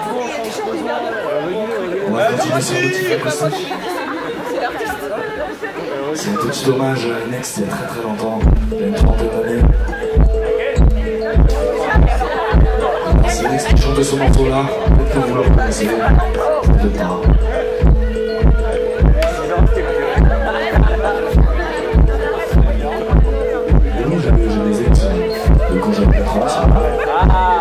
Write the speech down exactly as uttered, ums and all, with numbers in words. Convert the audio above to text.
On va continuer sur le titre acoustique. C'est un petit hommage à Next il y a très très longtemps, il y a une trentaine d'années. C'est Next qui chantait ce morceau-là, peut-être que vous le reconnaissez, peut-être pas. Et moi j'avais les ex de quand j'avais quatre ans.